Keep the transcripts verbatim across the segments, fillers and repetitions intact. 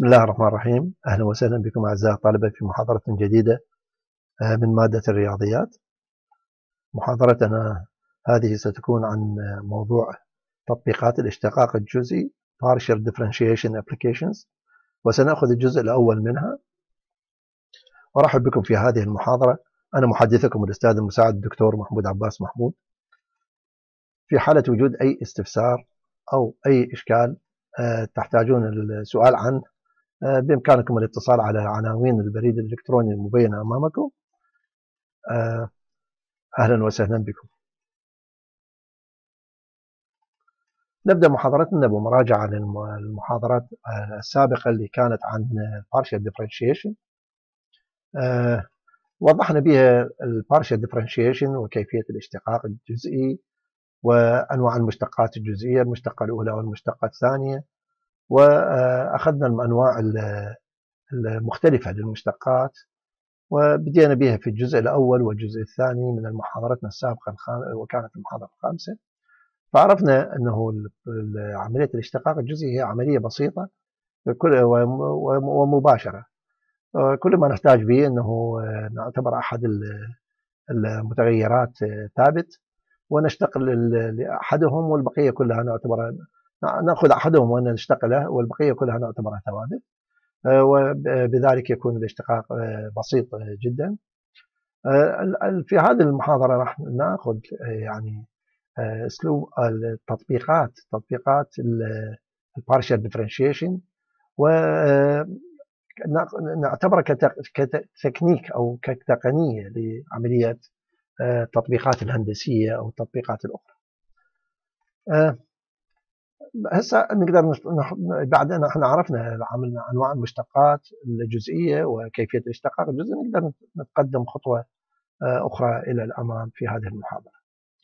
بسم الله الرحمن الرحيم. أهلا وسهلا بكم أعزائي الطلبة في محاضرة جديدة من مادة الرياضيات. محاضرتنا هذه ستكون عن موضوع تطبيقات الاشتقاق الجزئي Partial Differentiation Applications، وسنأخذ الجزء الأول منها. أرحب بكم في هذه المحاضرة. أنا محدثكم الأستاذ المساعد الدكتور محمود عباس محمود. في حالة وجود أي استفسار أو أي إشكال تحتاجون السؤال عنه، بإمكانكم الاتصال على عناوين البريد الإلكتروني المبينة أمامكم. أهلا وسهلا بكم. نبدأ محاضرتنا بمراجعة للمحاضرات السابقة اللي كانت عن Partial Differentiation. وضحنا بها Partial Differentiation وكيفية الاشتقاق الجزئي وأنواع المشتقات الجزئية، المشتقة الأولى والمشتقة الثانية، وأخذنا الأنواع المختلفة للمشتقات، وبدينا بها في الجزء الأول والجزء الثاني من محاضرتنا السابقة وكانت المحاضرة الخامسة. فعرفنا أنه عملية الاشتقاق الجزئي هي عملية بسيطة ومباشرة. كل ما نحتاج به أنه نعتبر أحد المتغيرات ثابت ونشتق لأحدهم والبقية كلها نعتبر نأخذ أحدهم ونشتق له والبقية كلها نعتبرها ثوابت، وبذلك يكون الاشتقاق بسيط جدا. في هذه المحاضرة راح نأخذ يعني أسلوب التطبيقات تطبيقات البارشال ديفرنشيشن، ونعتبرها كتكنيك أو كتقنية لعملية التطبيقات الهندسية أو التطبيقات الأخرى. هسه نقدر بعد أن احنا عرفنا عملنا أنواع المشتقات الجزئية وكيفية الاشتقاق الجزئي، نقدر نتقدم خطوة أخرى إلى الأمام في هذه المحاضرة.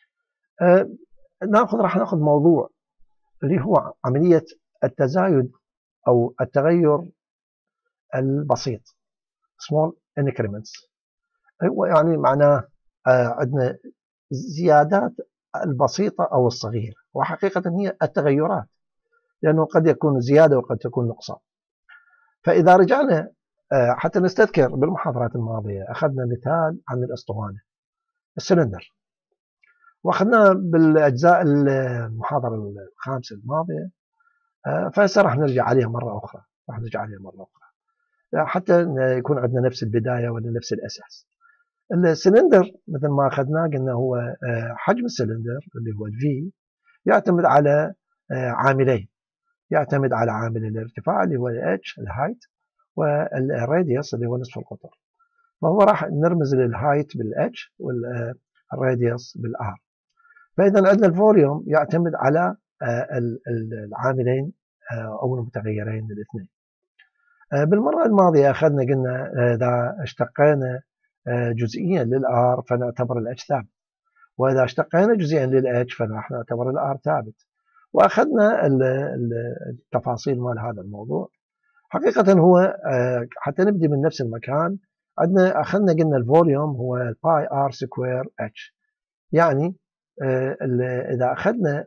ناخذ راح ناخذ موضوع اللي هو عملية التزايد أو التغير البسيط small increments. يعني معناه عندنا زيادات البسيطة أو الصغيرة، وحقيقة هي التغيرات، لأنه قد يكون زيادة وقد تكون نقصان. فإذا رجعنا حتى نستذكر بالمحاضرات الماضية أخذنا مثال عن الأسطوانة السلندر، وأخذناه بالأجزاء المحاضرة الخامسة الماضية، فهسه راح نرجع عليها مرة أخرى راح نرجع عليها مرة أخرى حتى يكون عندنا نفس البداية ولا نفس الأساس. السلندر مثل ما أخذناه قلنا هو حجم السلندر اللي هو الفي يعتمد على عاملين، يعتمد على عامل الارتفاع اللي هو الاتش الهايت، والراديوس اللي هو نصف القطر. فهو راح نرمز للهايت بالاتش والراديوس بالار. فإذا عندنا الفوليوم يعتمد على العاملين أو المتغيرين الاثنين. بالمرة الماضية أخذنا قلنا إذا اشتقينا جزئيا للآر فنعتبر الاتش ثابت، وإذا اشتقينا جزئيا للاتش فراح نعتبر الآر ثابت، وأخذنا التفاصيل مال هذا الموضوع. حقيقة هو حتى نبدي من نفس المكان عندنا أخذنا قلنا الفوليوم هو باي ار سكوير اتش، يعني إذا أخذنا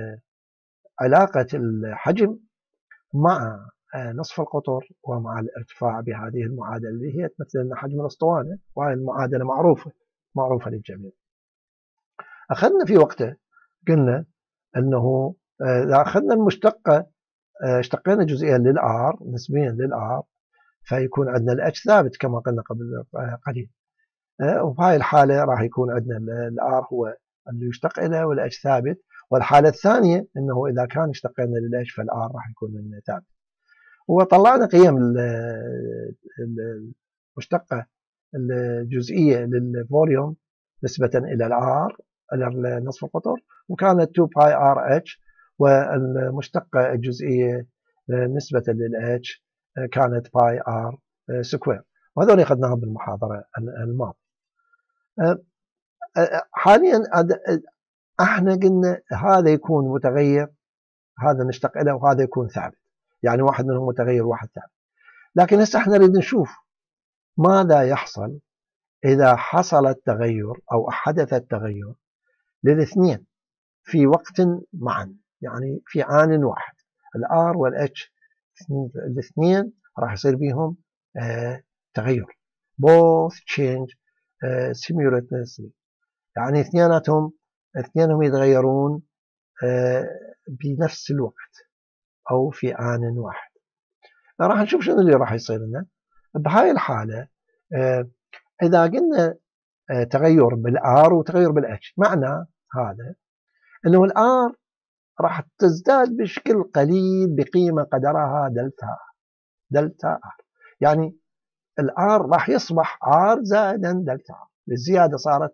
علاقة الحجم مع نصف القطر ومع الارتفاع بهذه المعادلة اللي هي تمثل لنا حجم الأسطوانة، وهي المعادلة معروفة معروفة للجميع. أخذنا في وقته قلنا أنه إذا أخذنا المشتقة اشتقينا جزئيا للآر نسبيا للآر فيكون عندنا الاتش ثابت كما قلنا قبل قليل، وفي هاي الحالة راح يكون عندنا الآر هو اللي يشتق إليه والاتش ثابت. والحالة الثانية أنه إذا كان اشتقينا للاتش فالآر راح يكون ثابت. وطلعنا قيم المشتقة الجزئية للفوليوم نسبة إلى الآر إلى نصف القطر، وكانت اثنين باي ار اتش، والمشتقة الجزئية نسبة للاتش كانت باي ار سكوير، وهذول أخذناهم بالمحاضرة الماضية. حاليا احنا قلنا هذا يكون متغير، هذا نشتق إليه، وهذا يكون ثابت، يعني واحد منهم متغير واحد ثابت. لكن هسه احنا نريد نشوف ماذا يحصل إذا حصل التغير أو حدث التغير للاثنين في وقت معا، يعني في آن واحد، الآر والاتش الاثنين راح يصير بيهم آه تغير. both change آه simultaneously، يعني اثنيناتهم اثنينهم يتغيرون آه بنفس الوقت أو في آن واحد. راح نشوف شنو اللي راح يصير لنا بهاي الحالة. آه إذا قلنا آه تغير بالآر وتغير بالاتش، معنى هذا أنه الآر راح تزداد بشكل قليل بقيمة قدرها دلتا دلتا آر، يعني الآر راح يصبح آر زائدا دلتا آر. الزيادة صارت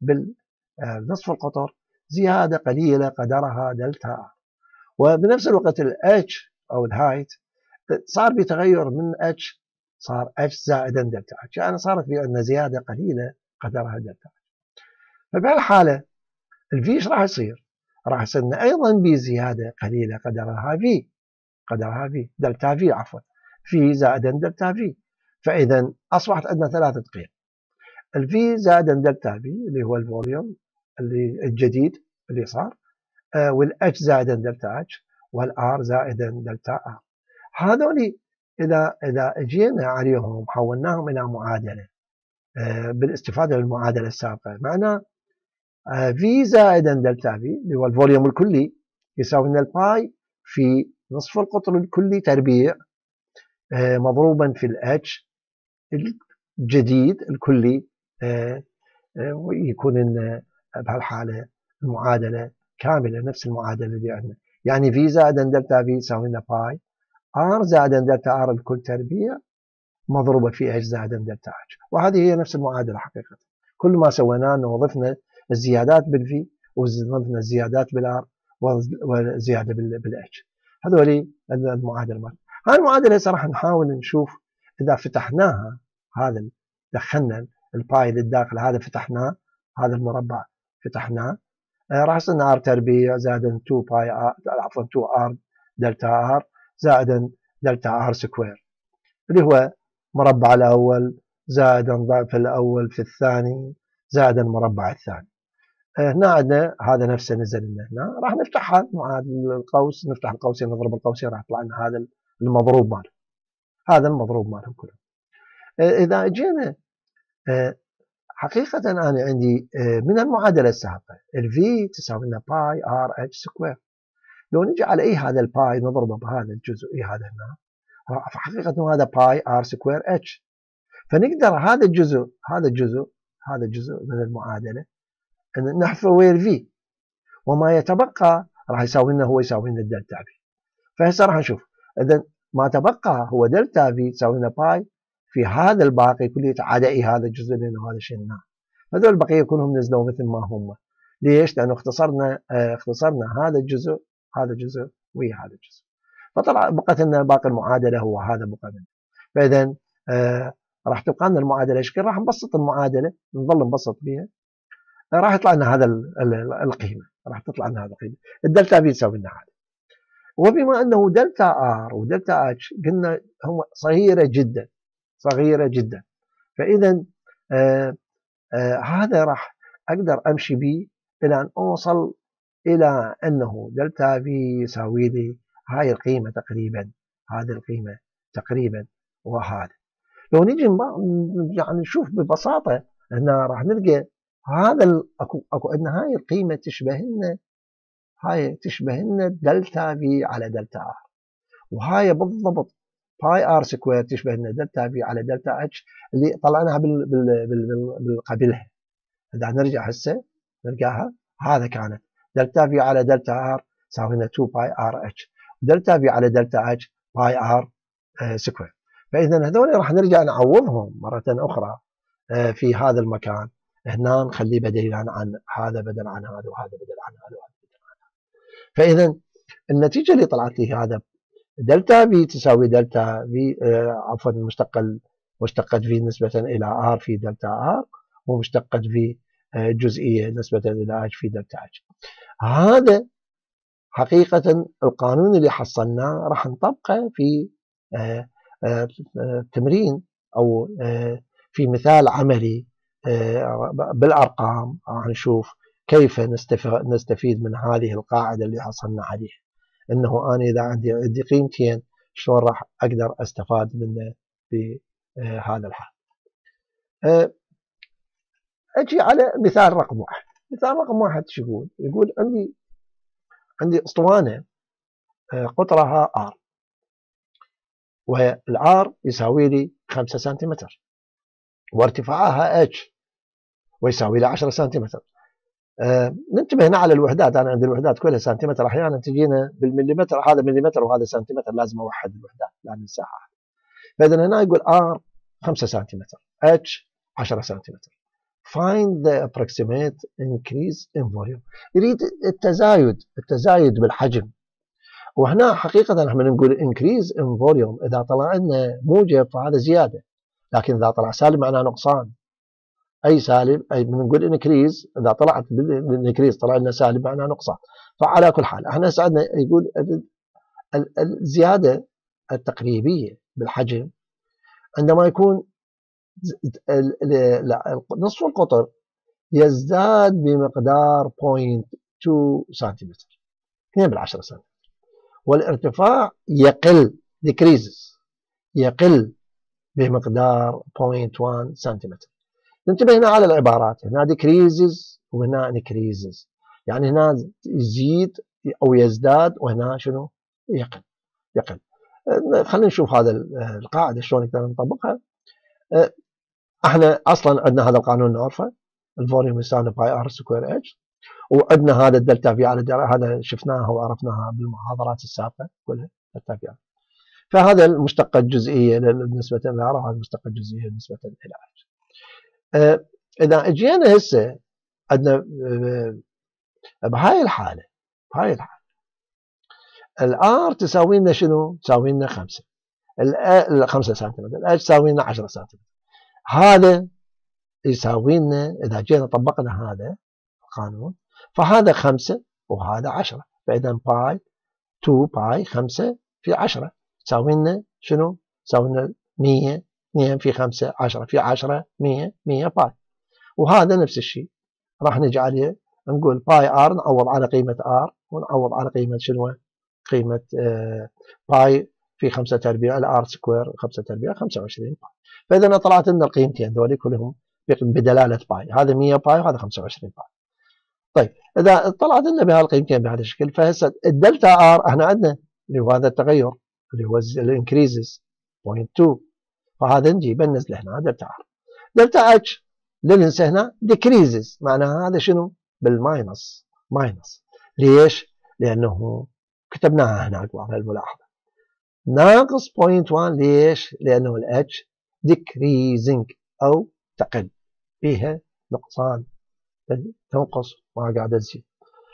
بالنصف القطر زيادة قليلة قدرها دلتا آر. وبنفس الوقت الاتش أو الهايت صار بتغير من اتش صار اتش زائدا دلتا اتش، يعني صارت بأن زيادة قليلة قدرها دلتا اتش. فبهالحالة الفي ايش راح يصير؟ راح يصير أيضا بزيادة قليلة قدرها في قدرها في دلتا في عفوا في زائدا دلتا في. فإذا أصبحت عندنا ثلاثة قيم، الفي زائدا دلتا في اللي هو الفوليوم اللي الجديد اللي صار، آه والاتش زائدا دلتا اتش، والار زائدا دلتا ار. هذول إذا إذا جينا عليهم حولناهم إلى معادلة آه بالاستفادة من المعادلة السابقة، معناه آه في زائدا دلتا في اللي هو الفوليوم الكلي يساوي لنا الباي في نصف القطر الكلي تربيع آه مضروبا في الاتش الجديد الكلي، آه آه ويكون بهالحالة المعادلة كاملة نفس المعادلة اللي عندنا، يعني في زائدا دلتا في يساوي لنا باي ار زائدا دلتا ار الكل تربيع مضروبة في اتش زائدا دلتا اتش. وهذه هي نفس المعادلة حقيقة. كل ما سويناه انه وظفنا الزيادات بالفي وضفنا الزيادات بالار والزيادة بالاتش. هذول المعادلة مالت. هاي المعادلة هسه راح نحاول نشوف اذا فتحناها، هذا دخلنا الباي للداخل، هذا فتحناه، هذا المربع فتحناه، راح يصير ار تربيع زائدا اثنين باي ار عفوا اثنين ار دلتا ار زائدا دلتا ار سكوير اللي هو مربع الاول زائدا ضعف الاول في الثاني زائدا المربع الثاني. هنا عندنا هذا نفسه نزل لنا هنا، راح نفتحها مع القوس، نفتح القوسين نضرب القوسين راح يطلع لنا هذا المضروب ماله، هذا المضروب مالهم كلهم. اذا جينا حقيقة أنا عندي من المعادلة السابقة الفي تساوي لنا باي ار اتش سكوير، لو نجي على اي هذا الباي نضربه بهذا الجزء اي هذا هنا، فحقيقة هذا باي ار سكوير اتش، فنقدر هذا الجزء هذا الجزء هذا الجزء من المعادلة ان نحفظه الفي، وما يتبقى راح يساوي لنا هو يساوي لنا الدلتا في. فهسه راح نشوف اذا ما تبقى هو دلتا في تساوي لنا باي في هذا الباقي كله عدا اي هذا الجزء لانه هذا شلناه، هذول البقيه كلهم نزلوا مثل ما هم. ليش؟ لانه اختصرنا آه اختصرنا هذا الجزء هذا الجزء ويا هذا الجزء، فطلع بقت لنا باقي المعادله هو هذا بقى لنا. فاذا آه راح تبقى لنا المعادله شكل، راح نبسط المعادله نظل نبسط بها، آه راح يطلع لنا هذا القيمه، راح تطلع لنا هذا القيمه الدلتا في تساوي لنا هذا. وبما انه دلتا ار ودلتا اتش قلنا هم صغيره جدا صغيره جدا، فاذا آه آه هذا راح اقدر امشي به الى ان اوصل الى انه دلتا في يساوي لي هاي القيمه تقريبا، هذه القيمه تقريبا وهذا. لو نيجي يعني نشوف ببساطه هنا راح نلقى هذا اكو اكو عندنا هاي القيمه تشبه لنا، هاي تشبه لنا دلتا في على دلتا ار، وهاي بالضبط باي ار سكوير تشبه لنا دلتا في على دلتا اتش اللي طلعناها بال بال بال بالقبلها. اذا نرجع هسه نلقاها هذا كانت دلتا في على دلتا ار تساوي لنا اثنين باي ار اتش، ودلتا في على دلتا اتش باي ار سكوير. فاذا هذول راح نرجع نعوضهم مره اخرى في هذا المكان، هنا نخليه بدل عن هذا بدل عن هذا وهذا بدل عن هذا وهذا بدل عن هذا. فاذا النتيجه اللي طلعت لي هذا دلتا في تساوي دلتا في آه عفوا مشتقة مشتقة في نسبة إلى ار في دلتا ار، ومشتقة في آه جزئية نسبة إلى اتش في دلتا اتش. هذا حقيقة القانون اللي حصلناه راح نطبقه في آه آه تمرين أو آه في مثال عملي آه بالأرقام، راح نشوف كيف نستفيد من هذه القاعدة اللي حصلنا عليها. انه انا اذا عندي عندي قيمتين شلون راح أقدر أستفاد منه بهذا الحال. أجي على مثال رقم واحد. مثال رقم واحد شو يقول؟ يقول عندي عندي أسطوانة قطرها R، والآر يساوي لي خمسة سنتيمتر، وارتفاعها H ويساوي لي عشرة سنتيمتر. أه ننتبه هنا على الوحدات، أنا عندي الوحدات كلها سنتيمتر، أحيانا تجينا بالمليمتر، هذا مليمتر وهذا سنتيمتر، لازم أوحد الوحدات لا ننساها. فإذا هنا يقول R خمسة سنتيمتر، H عشرة سنتيمتر. Find the approximate increase in volume. يريد التزايد التزايد بالحجم. وهنا حقيقة احنا نقول increase in volume، إذا طلع لنا موجب فهذا زيادة، لكن إذا طلع سالب معناه نقصان. أي سالب أي بنقول increase، إذا طلعت بالincrease طلع لنا سالب معناه نقصان. فعلى كل حال احنا سعدنا يقول الزيادة التقريبية بالحجم عندما يكون نصف القطر يزداد بمقدار صفر فاصلة اثنين سنتيمتر، اثنين بالعشرة سنتيمتر، والارتفاع يقل decreases يقل بمقدار صفر فاصلة واحد سنتيمتر. ننتبه هنا على العبارات، هنا decreases وهنا increases، يعني هنا يزيد أو يزداد وهنا شنو يقل يقل. خلينا نشوف هذا القاعدة شلون نقدر نطبقها. احنا اصلا عندنا هذا القانون نعرفه، الفوليوم يساوي باي ار سكوير اتش، وعندنا هذا الدلتا في على دلتا، هذا شفناها وعرفناها بالمحاضرات السابقه كلها دلتا في. فهذا المشتقه الجزئيه بالنسبه للار، وهذا المشتقه الجزئيه بالنسبه الى اتش. اه اذا اجينا هسه عندنا اه بهاي الحاله بهاي الحاله الار تساوي لنا شنو؟ تساوي لنا خمسة، خمسة سنتيمتر، الاتش تساوي لنا عشرة سنتيمتر. هذا يساوي لنا إذا جينا طبقنا هذا القانون فهذا خمسة وهذا عشرة، فإذا باي اثنين باي خمسة في عشرة تساوي لنا شنو؟ تساوي لنا مية، اثنين في خمسة عشرة، في عشرة مية، مية باي. وهذا نفس الشيء راح نجي عليه نقول باي ار، نعوض على قيمة ار ونعوض على قيمة شنو؟ قيمة آه باي في خمسة تربيع الار سكوير، خمسة تربيع خمسة وعشرين باي. فإذا أنا طلعت لنا القيمتين ذولي كلهم بدلالة باي، هذا مية باي وهذا خمسة وعشرين باي. طيب إذا طلعت لنا بهالقيمتين بهذا الشكل، فهسه الدلتا ار احنا عندنا اللي هو هذا التغير اللي هو الانكريزز صفر فاصلة اثنين، فهذا نجيبه ننزله هنا دلتا ار. دلتا اتش لا ننسى هنا ديكريزز، معناها هذا شنو؟ بالماينس، ماينس. ليش؟ لأنه كتبناها هنا على الملاحظة ناقص صفر فاصلة واحد. ليش؟ لأنه الاتش decreasing أو تقل، فيها نقصان، تنقص ما قاعدة تزيد.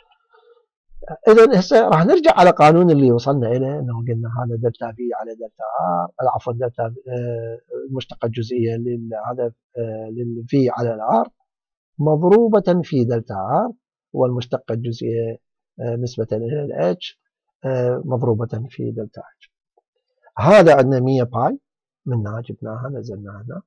إذا هسه راح نرجع على قانون اللي وصلنا إليه، أنه قلنا هذا دلتا في على دلتا ار، عفوا دلتا المشتقة الجزئية هذا للفي على الار مضروبة في دلتا ار، والمشتقة الجزئية نسبة إلى الاتش مضروبة في دلتا اتش. هذا عندنا مية باي منها جبناها نزلناها هنا.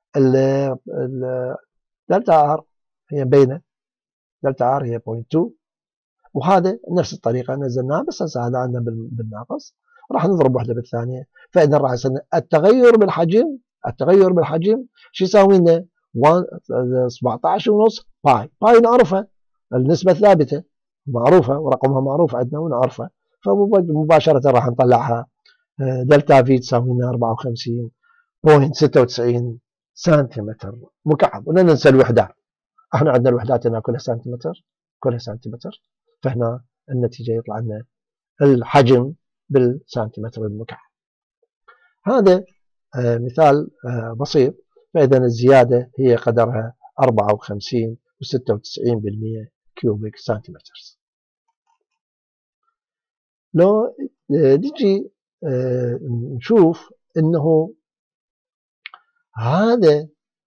دلتا ار هي بينه، دلتا ار هي صفر فاصلة اثنين، وهذا نفس الطريقة نزلناها، بس هسه هذا عندنا بالناقص راح نضرب واحدة بالثانية. فإذا راح يصير التغير بالحجم، التغير بالحجم شو يساوي لنا؟ سبعة عشر ونص باي. باي نعرفها، النسبة ثابتة معروفة ورقمها معروف عندنا ونعرفها، فمباشرة راح نطلعها دلتا في تساوي لنا أربعة وخمسين فاصلة ستة وتسعين سنتيمتر مكعب. ولا ننسى الوحدات، احنا عندنا الوحدات هنا كلها سنتيمتر، كلها سنتيمتر، فهنا النتيجة يطلع لنا الحجم بالسنتيمتر المكعب. هذا مثال بسيط. فإذا الزيادة هي قدرها أربعة وخمسين وستة وتسعين بالمئة كيوبيك سنتيمتر. لو نجي نشوف انه هذا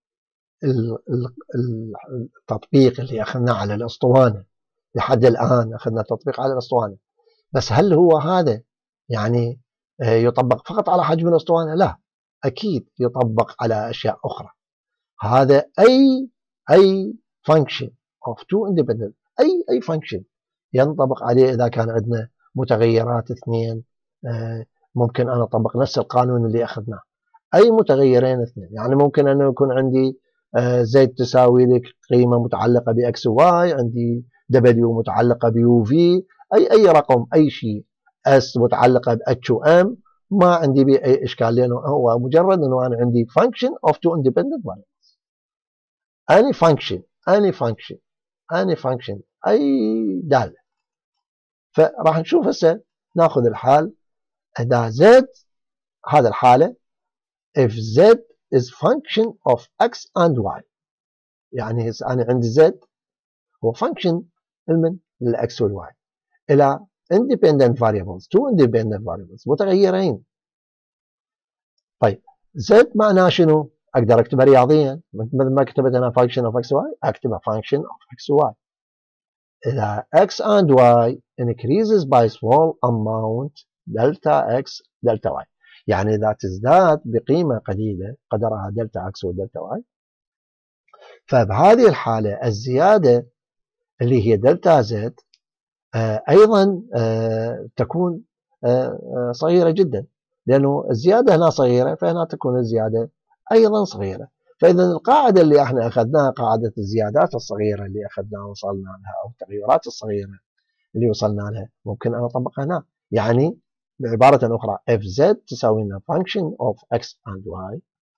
التطبيق اللي اخذناه على الاسطوانه لحد الان، اخذنا تطبيق على الاسطوانه، بس هل هو هذا يعني يطبق فقط على حجم الاسطوانه؟ لا، اكيد يطبق على اشياء اخرى. هذا اي اي function of two independent، اي اي function ينطبق عليه اذا كان عندنا متغيرات اثنين ممكن أنا أطبق نفس القانون اللي أخذناه. أي متغيرين اثنين، يعني ممكن أنه يكون عندي زد تساوي لك قيمة متعلقة بإكس وواي، عندي دبليو متعلقة بيو في، أي أي رقم، أي شيء، اس متعلقة باتش وام، ما عندي به أي إشكال، لأنه هو مجرد أنه أنا عندي function of two independent variables. any function any function any function أي دالة. فراح نشوف هسه ناخذ الحال إذا z، هذا الحالة if z is function of x and y، يعني هسه أنا عندي z هو function من للx والy إلى independent variables two independent variables متغيرين. طيب z معناه شنو؟ أقدر أكتبها رياضيا مثل ما كتبت أنا function of x y، أكتبها function of x y. إذا x and y increases by small amount delta x delta y، يعني إذا تزداد بقيمة قليلة قدرها دلتا x ودلتا y، فبهذه الحالة الزيادة اللي هي دلتا z أيضا تكون صغيرة جدا، لأنه الزيادة هنا صغيرة فهنا تكون الزيادة أيضا صغيرة. فإذا القاعدة اللي احنا أخذناها قاعدة الزيادات الصغيرة اللي أخذناها وصلنا لها، أو التغيرات الصغيرة اللي وصلنا لها، ممكن أنا أطبقها هنا. يعني بعبارة أخرى اف زد تساوي لنا function of x and y،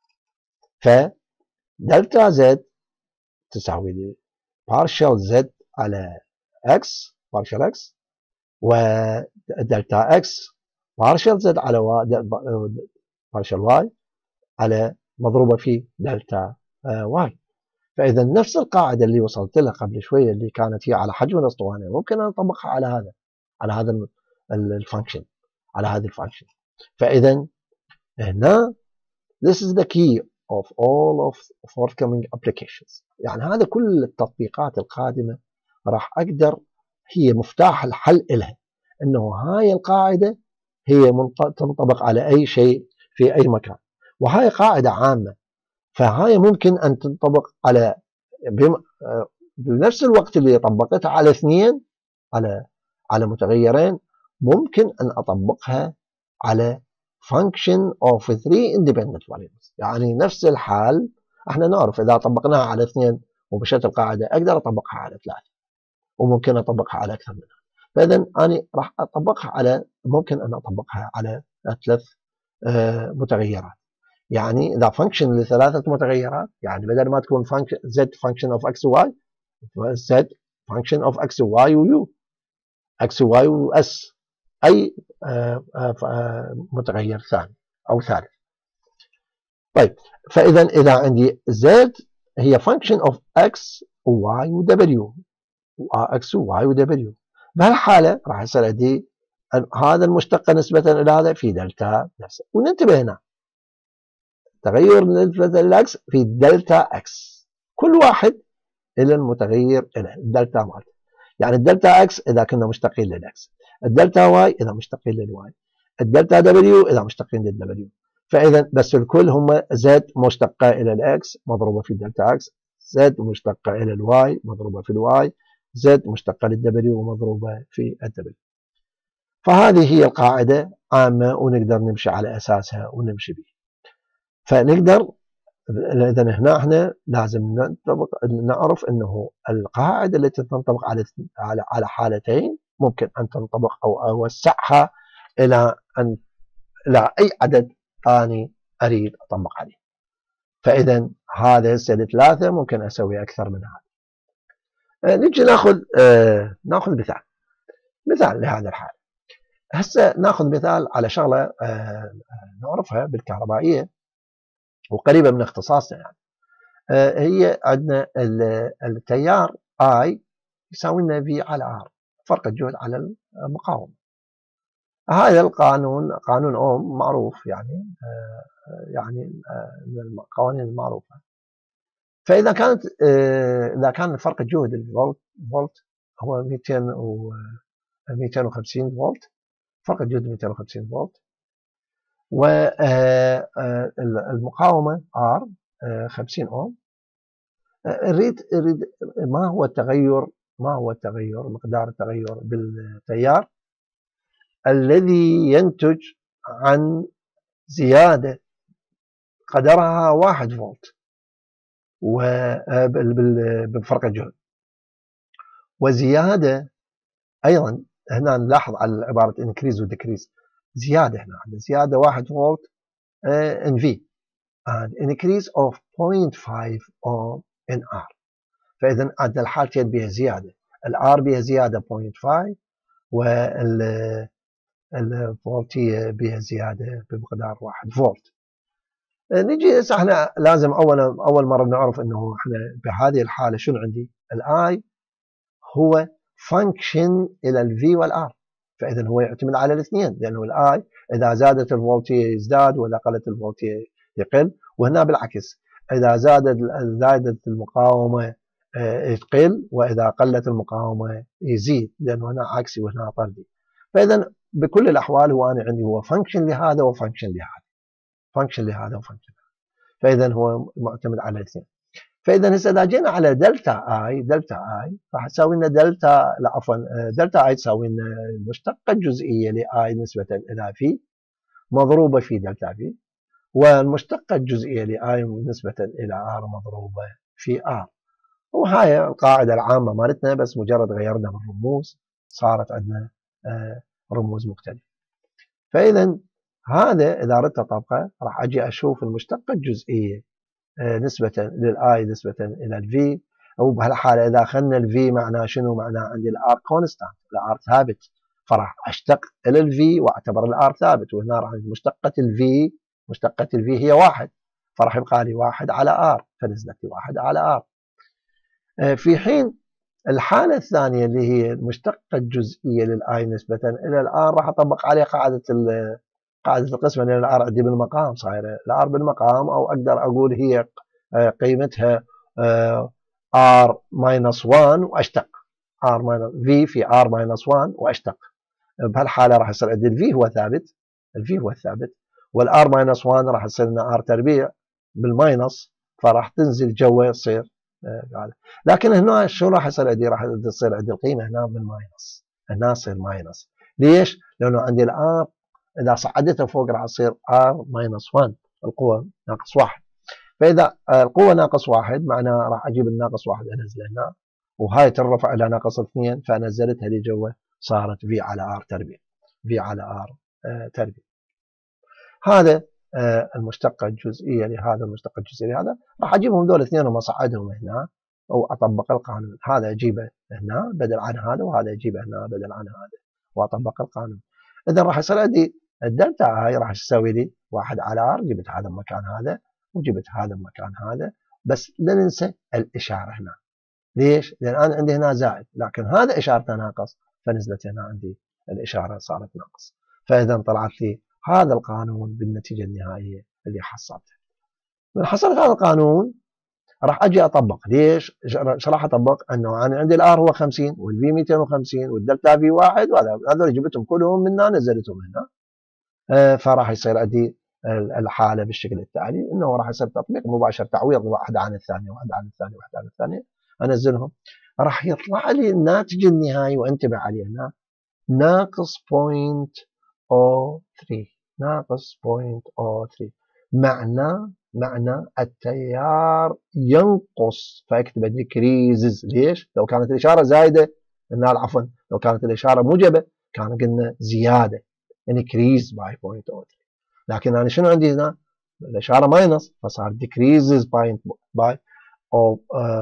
فدلتا z تساوي لي partial z على x partial x، ودلتا x partial z على y partial y على مضروبة في دلتا y. فإذا نفس القاعدة اللي وصلت لها قبل شوية اللي كانت هي على حجم الأسطوانة ممكن أن أطبقها على هذا على هذا الفانكشن على هذا الفانكشن. فإذا هنا this is the key of all of forthcoming applications، يعني هذا كل التطبيقات القادمة راح أقدر، هي مفتاح الحل لها، إنه هاي القاعدة هي تنطبق على أي شيء في أي مكان، وهاي قاعدة عامة، فهاي ممكن أن تنطبق على بنفس الوقت اللي طبقتها على اثنين على على متغيرين، ممكن أن أطبقها على function of three independent variables. يعني نفس الحال احنا نعرف إذا طبقناها على اثنين ومشيت القاعدة أقدر أطبقها على ثلاثة، وممكن أطبقها على أكثر منها. فإذا أنا راح أطبقها على ممكن أن أطبقها على ثلاث متغيرات. يعني إذا function لثلاثة متغيرات، يعني بدل ما تكون function z function of x و y، z function of x و y و u، x و y و s، أي متغير ثاني أو ثالث. طيب فإذا إذا عندي z هي function of x و y و w، x و y و w، بهالحالة راح يصير عندي هذا المشتق نسبة إلى هذا في دلتا نفسه. وننتبه هنا تغير نسبة للأكس في دلتا اكس، كل واحد إلى المتغير إلى الدلتا مالته. يعني الدلتا اكس إذا كنا مشتقين للأكس، الدلتا واي إذا مشتقين للواي، الدلتا دبليو إذا مشتقين للدبليو. فإذا بس الكل هم زد مشتقة إلى الأكس مضروبة في الدلتا اكس، زد مشتقة إلى الواي مضروبة في الواي، زد مشتقة للدبليو ومضروبة في الدبليو. فهذه هي القاعدة عامة ونقدر نمشي على أساسها ونمشي بها. فنقدر إذا هنا احنا لازم نطبق نعرف انه القاعده التي تنطبق على على على حالتين ممكن ان تنطبق او اوسعها الى ان الى اي عدد ثاني اريد اطبق عليه. فاذا هذا هسه ثلاثه ممكن اسوي اكثر من هذا. آه نجي ناخذ آه ناخذ مثال مثال لهذا الحال. هسه ناخذ مثال على شغله آه نعرفها بالكهربائيه وقريبه من اختصاصنا. يعني آه هي عندنا التيار I يساوي لنا V على R، فرق الجهد على المقاومه. هذا القانون قانون اوم معروف، يعني آه يعني آه من القوانين المعروفه. فاذا كانت آه اذا كان فرق الجهد الفولت فولت هو مئتين وخمسين فولت، فرق الجهد مئتين وخمسين فولت، والمقاومه R خمسين اوم. اريد اريد ما هو التغير ما هو التغير مقدار التغير بالتيار الذي ينتج عن زيادة قدرها واحد فولت بفرق الجهد، وزيادة أيضا هنا نلاحظ على عبارة increase و decrease، زيادة هنا عندنا زيادة واحد فولت in V and increase of zero point five ohm in R. فإذا عندنا الحالتين بها زيادة، الآر بها زيادة zero point five والفولتية بها زيادة بمقدار واحد فولت. نجي هسه احنا لازم اول اول مره نعرف انه احنا بهذه الحاله شنو عندي؟ الاي هو فانكشن الى الفي والار، فاذا هو يعتمد على الاثنين، لانه الاي اذا زادت الفولتيه يزداد واذا قلت الفولتيه يقل، وهنا بالعكس اذا زادت زادت المقاومه يقل واذا قلت المقاومه يزيد، لانه هنا عكسي وهنا طردي. فاذا بكل الاحوال هو انا عندي هو فانكشن لهذا وفانكشن لهذا، فانكشن لهذا وفانكشن لهذا، فاذا هو معتمد على الاثنين. فاذا هسه اذا جينا على دلتا اي، دلتا اي راح تساوي لنا دلتا لا عفوا دلتا اي تساوي لنا المشتقه الجزئيه لاي نسبه الى في مضروبه في دلتا في، والمشتقه الجزئيه لاي نسبه الى ار مضروبه في ار. وهاي القاعده العامه مالتنا، بس مجرد غيرنا بالرموز صارت عندنا رموز مختلفه. فاذا هذا اذا اردت اطبقه راح اجي اشوف المشتقه الجزئيه نسبه للاي نسبه الى الفي، او بهالحاله اذا اخذنا الفي معناه شنو؟ معناه عندي الار كونستانت، الار ثابت، فراح اشتق الى الفي واعتبر الار ثابت، وهنا راح مشتقه الفي مشتقه الفي هي واحد، فراح يبقى لي واحد على ار، فنزلت لي واحد على ار. في حين الحاله الثانيه اللي هي المشتقه الجزئيه للاي نسبه الى الار راح اطبق عليه قاعده قاعدة القسمة، لأن الآر عندي بالمقام صايرة الآر بالمقام، أو أقدر أقول هي قيمتها R minus واحد وأشتق R minus V في R minus واحد وأشتق. بهالحالة راح يصير عندي الفي هو ثابت، الفي هو الثابت، والآر minus واحد راح يصير لنا R تربيع بالماينس، فراح تنزل جوا يصير. لكن هنا شو راح يصير عندي؟ راح تصير عندي القيمة هنا بالماينس، هنا تصير ماينس. ليش؟ لأنه عندي الآر إذا صعدتها فوق راح تصير R minus واحد، القوة ناقص واحد. فإذا القوة ناقص واحد معناه راح أجيب الناقص واحد أنزله هنا، وهاي ترفع إلى ناقص اثنين، فنزلتها لي جوا صارت V على R تربيع، V على R تربيع. هذا المشتقة الجزئية لهذا، المشتقة الجزئية لهذا راح أجيبهم دول الاثنين وأصعدهم هنا وأطبق القانون، هذا أجيبه هنا بدل عن هذا، وهذا أجيبه هنا بدل عن هذا وأطبق القانون. إذا راح يصير عندي الدلتا هاي راح تساوي لي واحد على ار، جبت هذا مكان هذا وجبت هذا مكان هذا، بس لا ننسى الإشارة هنا. ليش؟ لأن أنا عندي هنا زائد، لكن هذا إشارته ناقص، فنزلت هنا عندي الإشارة صارت ناقص. فإذا طلعت لي هذا القانون بالنتيجة النهائية اللي حصلتها. من حصلت هذا القانون راح أجي أطبق. ليش؟ ايش راح أطبق؟ أنه أنا عندي الآر هو خمسين والفي مئتين وخمسين والدلتا في واحد، وهذا هذول جبتهم كلهم من هنا نزلتهم هنا. فراح يصير عندي الحاله بالشكل التالي، انه راح يصير تطبيق مباشر، تعويض واحد عن الثانيه واحد عن الثانيه واحد عن الثانيه، انزلهم راح يطلع لي الناتج النهائي، وانتبه عليه هنا ناقص صفر فاصلة ثلاثة، ناقص صفر فاصلة ثلاثة، معناه معناه التيار ينقص، فاكتب ديكريزز. ليش؟ لو كانت الاشاره زايده قلنا عفوا لو كانت الاشاره موجبه كان قلنا زياده increase by صفر فاصلة ثلاثة، لكن أنا شنو عندي هنا؟ الإشارة ماينس، فصار decreases by by صفر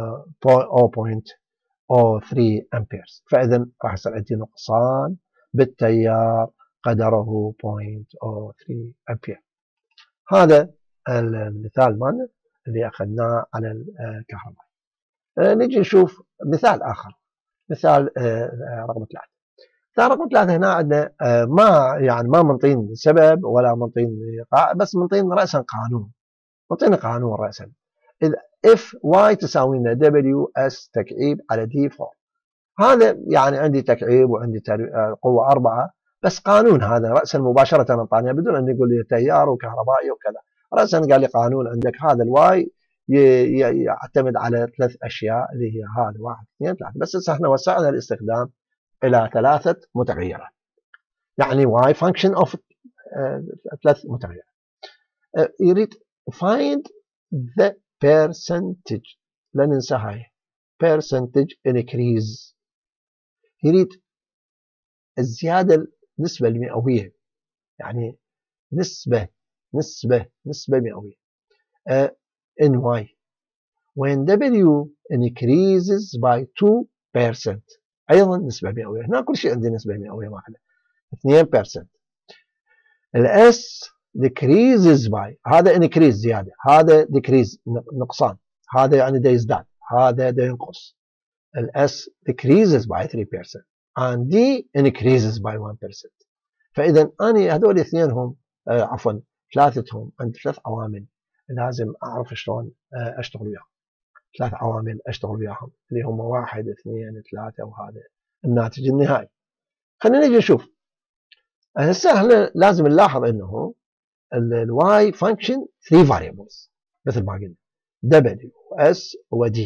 فاصلة ثلاثة أمبيرز، فإذا راح يصير عندي نقصان بالتيار قدره صفر فاصلة ثلاثة أمبير. هذا المثال مالنا اللي أخذناه على الكهرباء. نجي نشوف مثال آخر، مثال رقم ثلاثة. مثال رقم ثلاثة هنا عندنا ما يعني ما منطين سبب ولا منطين، بس منطين رأسا قانون، منطين قانون رأسا. إذا if y تساوي لنا w s تكعيب على d أربعة، هذا يعني عندي تكعيب وعندي قوة أربعة، بس قانون هذا رأسا مباشرة انطاني بدون أن يقول لي تيار وكهربائي وكذا، رأسا قال لي قانون عندك هذا الواي يعتمد على ثلاث أشياء اللي هي هذا واحد اثنين ثلاثة، بس احنا وسعنا الاستخدام إلى ثلاثة متغيرات، يعني y function of ثلاث متغيرات. يريد find the percentage، لا ننسى هاي percentage increase، يريد الزيادة النسبة المئوية، يعني نسبة نسبة نسبة مئوية uh, in Y when W increases by two percent، أيضا نسبة مئوية. هنا كل شيء عندي نسبة مئوية واحدة اثنين بالمئة. ال S decreases by، هذا increase زيادة، هذا decrease نقصان، هذا يعني دا يزداد، هذا دا ينقص. ال S decreases by three percent and D increases by one percent. فإذا أنا هذول اثنينهم آه عفوا ثلاثتهم عند ثلاث عوامل لازم أعرف شلون آه أشتغل وياهم. ثلاث عوامل أشتغل وياهم اللي هم واحد اثنين ثلاثة، وهذا الناتج النهائي. خلينا نجي نشوف. هسه احنا لازم نلاحظ انه الواي فانكشن ثلاث variables مثل ما قلنا W S و D.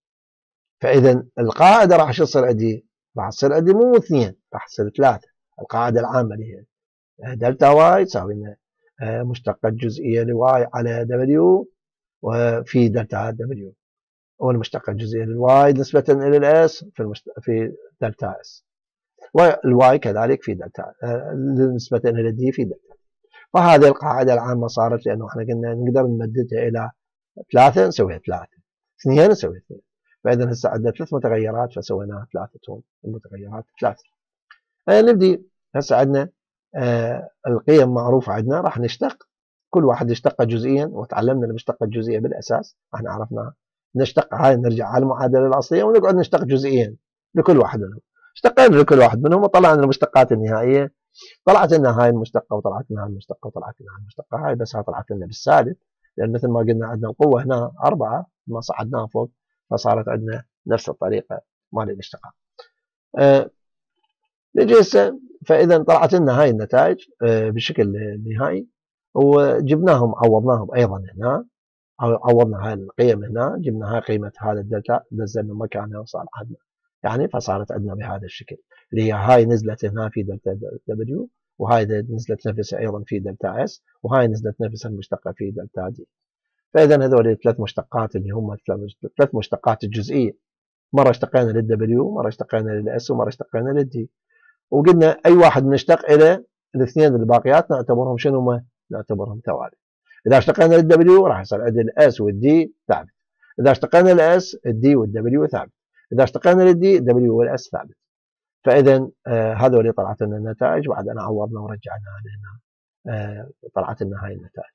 فاذا القاعده راح تصير عندي راح تصير عندي مو اثنين، راح تصير ثلاثه. القاعده العامه اللي هي دلتا واي تساوي لنا مشتقه جزئيه لواي على W وفي دلتا W، والمشتقه الجزئيه للواي نسبه الى الاس في المشت... في دلتا اس، والواي كذلك في دلتا نسبة إلى دي في دلتا. فهذه القاعدة العامة صارت، لأنه احنا قلنا نقدر نمددها إلى ثلاثة نسويها ثلاثة، اثنين نسويها اثنين. فإذا هسه عندنا ثلاث متغيرات فسويناها ثلاثتهم المتغيرات ثلاثة. نبدي هسه عندنا آه القيم معروفة عندنا، راح نشتق كل واحد يشتق جزئيا، وتعلمنا المشتقة الجزئية بالأساس احنا عرفناها. نشتق هاي نرجع على المعادلة الأصلية ونقعد نشتق جزئيا لكل واحد منهم. اشتقينا لكل واحد منهم وطلعنا المشتقات النهائية. طلعت لنا هاي المشتقة وطلعت لنا هاي المشتقة وطلعت لنا هاي المشتقة. هاي بس هاي طلعت لنا بالسالب، لأن مثل ما قلنا عندنا القوة هنا أربعة، ما صعدناها فوق فصارت عندنا نفس الطريقة مال الاشتقاق. أه نجي هسه، فإذا طلعت لنا هاي النتائج أه بالشكل النهائي، وجبناهم عوضناهم أيضا هنا، عوضنا هاي القيم هنا، جبنا هاي قيمة هذا الدلتا نزلنا مكانها وصار عندنا يعني، فصارت عندنا بهذا الشكل اللي هي هاي نزلت هنا في دلتا دبليو، وهاي نزلت نفسها ايضا في دلتا اس، وهاي نزلت نفسها المشتقه في دلتا دي. فاذا هذول الثلاث مشتقات اللي هم ثلاث مشتقات الجزئيه، مره اشتقينا للدبليو، مره اشتقينا للاس، ومره اشتقينا للدي. وقلنا اي واحد نشتق الى الاثنين الباقيات نعتبرهم شنو؟ ما نعتبرهم توالي. اذا اشتقينا للدبليو راح يصير عندنا الاس والدي ثابت، اذا اشتقينا للاس الدي والدبليو ثابت، إذا اشتقينا للدي دبليو والأس ثابت. فإذا آه هذول اللي طلعت لنا النتائج، وبعد أنا عوضنا ورجعناها لهنا آه طلعت لنا هاي النتائج.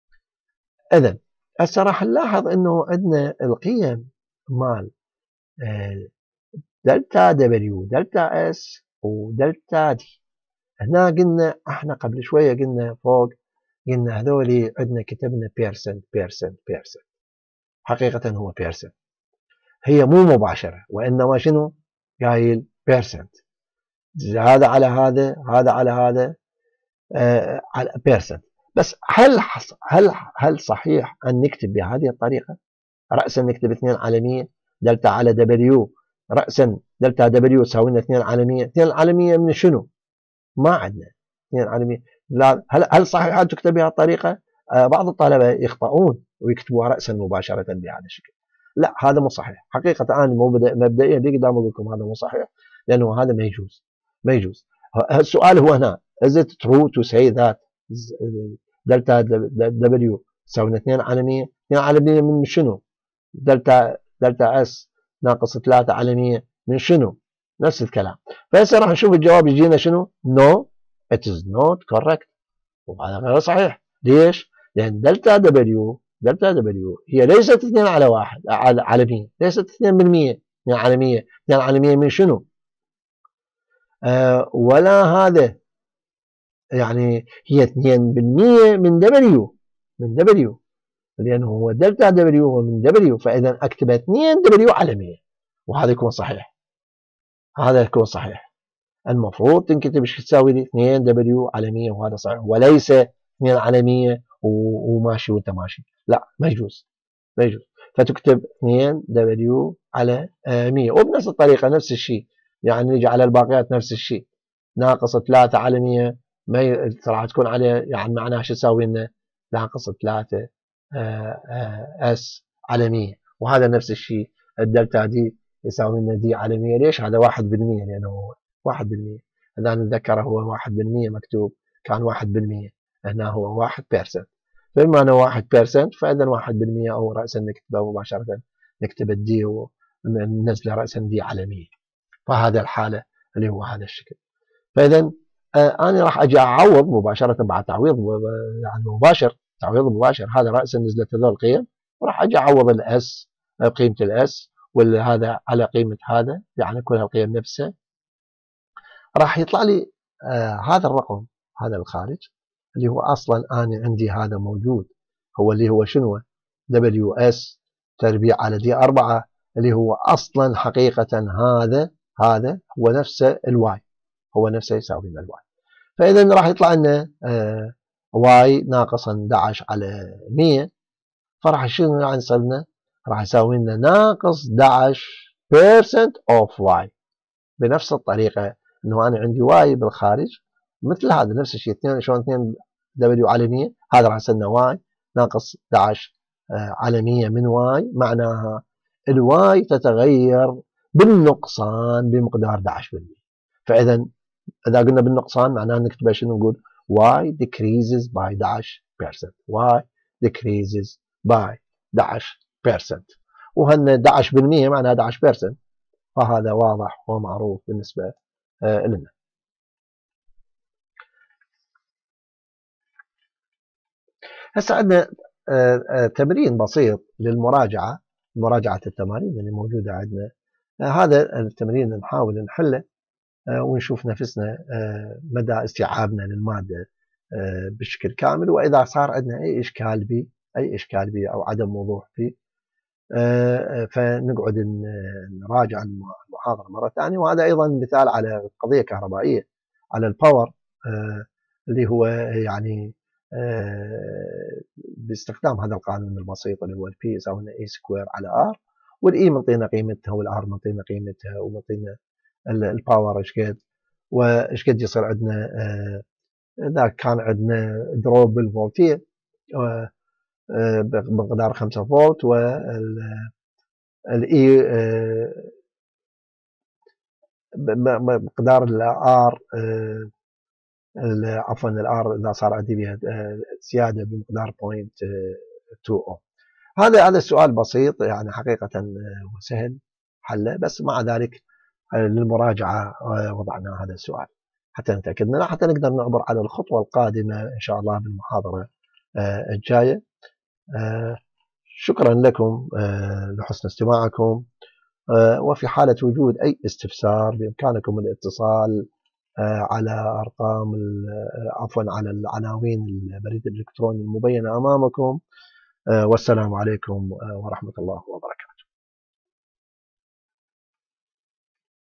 إذا هسه راح نلاحظ إنه عندنا القيم مال آه دلتا دبليو دلتا اس ودلتا دي. هنا قلنا احنا قبل شوية قلنا فوق، قلنا هذول عندنا كتبنا بيرسنت بيرسنت بيرسنت، حقيقة هو بيرسنت، هي مو مباشرة، وإنما شنو؟ قايل بيرسنت، هذا على هذا، هذا على هذا آه على بيرسنت. بس هل هل هل صحيح أن نكتب بهذه الطريقة؟ رأسا نكتب اثنين على مية دلتا على دبليو، رأسا دلتا دبليو تساوي لنا اثنين على مية، اثنين على مية من شنو؟ ما عندنا اثنين على مية. لا، هل هل صحيح أن تكتب بهذه الطريقة؟ آه بعض الطلبة يخطئون ويكتبوها رأسا مباشرة بهذا الشكل. لا، هذا مو صحيح. حقيقة أنا مبدئيا لي قدام أقول لكم هذا مو صحيح، لأنه هذا ما يجوز ما يجوز. السؤال هو هنا is it true to say that دلتا دبليو تساوي اثنين على مية؟ اثنين على مية من شنو؟ دلتا دلتا اس ناقص ثلاثة على مية من شنو؟ نفس الكلام. فهسه راح نشوف الجواب يجينا شنو؟ no it is not correct، وهذا غير صحيح. ليش؟ لأن دلتا دبليو دلتا دبليو هي ليست اثنين على واحد على على مية، ليست اثنين بالمية، اثنين على مية، اثنين على مية من شنو؟ آه ولا هذا يعني هي اثنين بالمية من دبليو من دبليو، لأنه هو دلتا دبليو هو من دبليو، فإذا أكتب اثنين دبليو على مية، وهذا يكون صحيح. هذا يكون صحيح. المفروض تنكتب ايش تساوي لي اثنين دبليو على مية، وهذا صحيح، وليس اثنين على مية وماشي وانت ماشي. لا، ما يجوز ما يجوز. فتكتب اثنين دبليو على مية، وبنفس الطريقة نفس الشيء، يعني نيجي على الباقيات نفس الشيء، ناقص ثلاثة على مية ما راح تكون عليه يعني معناها شو يساوي لنا ناقص ثلاثة اس على مية، وهذا نفس الشيء الدلتا دي يساوي لنا دي على مية. ليش؟ هذا واحد بالمية لأنه هو واحد بالمية. إذا نتذكر هو واحد بالمية مكتوب، كان واحد بالمية، هنا هو واحد بيرسنت. فبما أنه واحد بيرسنت فإذا واحد بالمية أو رأسا نكتبه مباشرة، نكتب الدي وننزله رأسا دي على مية. فهذا الحالة اللي هو هذا الشكل. فإذا آه أنا راح أجي أعوض مباشرة بعد تعويض يعني مباشر، تعويض مباشر. هذا رأسا نزلت هذول القيم، وراح أجي أعوض الأس، قيمة الأس وهذا على قيمة هذا، يعني كل القيم نفسها. راح يطلع لي آه هذا الرقم، هذا الخارج اللي هو أصلا أنا عندي هذا موجود، هو اللي هو شنو؟ دبليو إس تربيع على دي أربعة، اللي هو أصلا حقيقة هذا هذا هو نفسه الواي، هو نفسه يساوي لنا الواي. فإذا راح يطلع لنا آه واي ناقص أحد عشر على مية، فراح شنو يعني يصير لنا؟ راح يساوي لنا ناقص أحد عشر بالمية اوف واي. بنفس الطريقة انه انا عندي واي بالخارج مثل هذا نفس الشيء، اثنين شلون اثنين دبليو على مية، هذا راح يصير لنا واي ناقص أحد عشر على مية من واي، معناها الواي تتغير بالنقصان بمقدار أحد عشر بالمية. فاذا اذا قلنا بالنقصان معناها نكتبها شنو؟ نقول y decreases by أحد عشر بالمية، y decreases by أحد عشر بالمية، وهن أحد عشر بالمية معناها أحد عشر بالمية. فهذا واضح ومعروف بالنسبة لنا. هسه عندنا تمرين بسيط للمراجعة، مراجعة التمارين اللي موجودة عندنا. هذا التمرين نحاول نحله ونشوف نفسنا مدى استيعابنا للمادة بشكل كامل، وإذا صار عندنا أي إشكال بي أي إشكال بي أو عدم وضوح فيه فنقعد نراجع المحاضرة مرة ثانية. وهذا أيضا مثال على قضية كهربائية، على الباور اللي هو يعني باستخدام هذا القانون البسيط اللي هو البي يساوي لنا اي سكوير على ار، والاي منطينا قيمتها والار منطينا قيمتها ومنطينا الباور ايش قد وايش قد يصير عندنا اذا كان عندنا دروب بالفولتيه بمقدار خمسة فولت، والاي بمقدار الار عفوا الار اذا صار عندي بها زياده بمقدار صفر فاصلة اثنين اوم. هذا هذا السؤال بسيط يعني حقيقه وسهل حله، بس مع ذلك للمراجعه وضعنا هذا السؤال حتى نتاكد منه، حتى نقدر نعبر على الخطوه القادمه ان شاء الله بالمحاضره الجايه. شكرا لكم لحسن استماعكم، وفي حاله وجود اي استفسار بامكانكم الاتصال على أرقام عفوا على العناوين البريد الإلكتروني المبينة أمامكم. والسلام عليكم ورحمة الله وبركاته.